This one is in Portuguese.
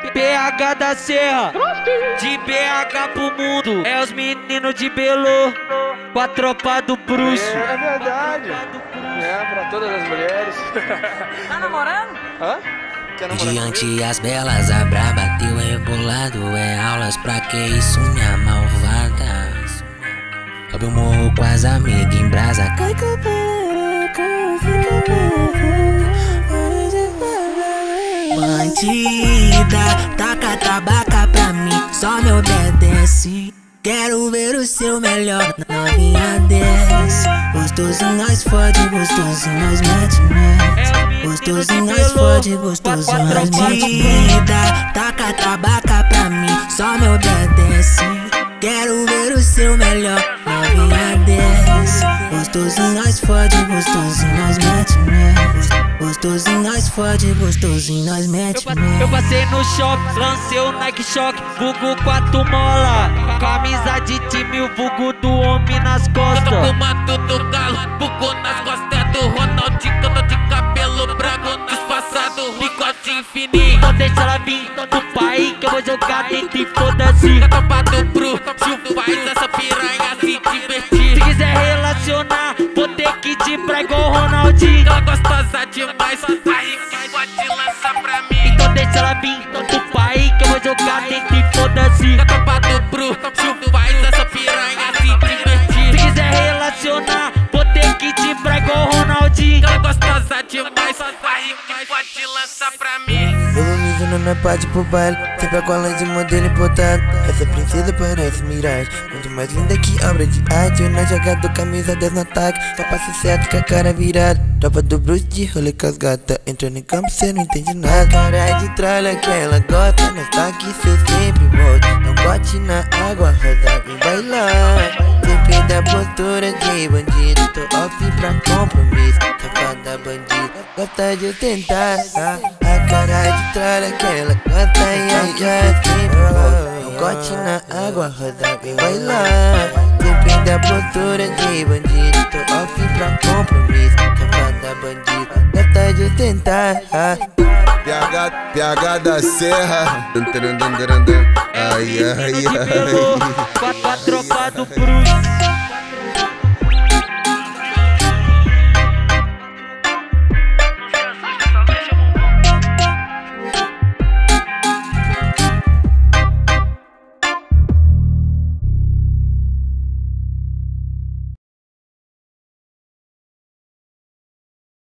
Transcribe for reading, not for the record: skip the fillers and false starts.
PH da Serra, de BH pro mundo. É os meninos de Belo, com a tropa do bruxo. É verdade. É, pra todas as mulheres. Tá namorando? Hã? Quer namorar Diante comigo? as belas, a braba teu rebolado. É aulas pra que isso, minha malvada. Sobe o morro com as amigas em brasa. Cai com bandida, taca tabaca pra mim, só me obedece. Quero ver o seu melhor, novinha desce. Gostosinho nós fode, gostosinho nós mete, mete. Gostosinho nós fode, gostosinho nós mete. Taca tabaca pra mim, só me obedece. Quero ver o seu melhor, novinha desce. Gostosinho nós fode, gostosinho nós mete, mete. Gostosinho nós fode, gostosinho nós mete, mete. Eu passei no shopping, lancei o Nike Shock, vulgo 4 mola. Camisa de time, o vulgo do homem nas costas. Eu tô com o manto do galo, vulgo nas costas é do Ronaldinho. Eu tô de cabelo branco, disfarçado, bigode fininho. Então deixa ela vir do pai, que eu vou jogar dentro e foda-se. É tropa do Bru, se faz essa piranha se divertir. Se quiser relacionar, vou ter que ir pra igual Ronaldinho. Ela gostosa demais, aí que pode lançar pra mim. Então deixa ela vir do pai, que eu vou jogar dentro e foda-se. É tropa do Bru, se faz essa piranha se divertir. Se quiser relacionar, vou ter que ir pra igual Ronaldinho. Ela gostosa demais, aí que pode lançar pra mim. Evoluindo na minha parte pro baile, sempre a cola de modelo importado. Essa princesa parece miragem, muito mais linda que obra de arte. Eu na jogada, camisa 10 no ataque, só passo certo com a cara virada. Tropa do Bruce de rolê com as gatas, entrando em campo cê não entende nada. Cara de tralha que ela gosta, nós tá aqui cê sempre volta. Não bote na água, rosa vem bailar. Sempre da postura de bandido, tô off pra compromisso. Safada bandida, gosta de tentar. A cara de tralha que ela gosta e aí já sempre volta. Não bote na água, rosa vem bailar. Sempre da postura de bandido, tô off pra compromisso. Safada bandida, gosta de tentar. PH da Serra. Ai, ai, ai. Com a tropa do bruxo.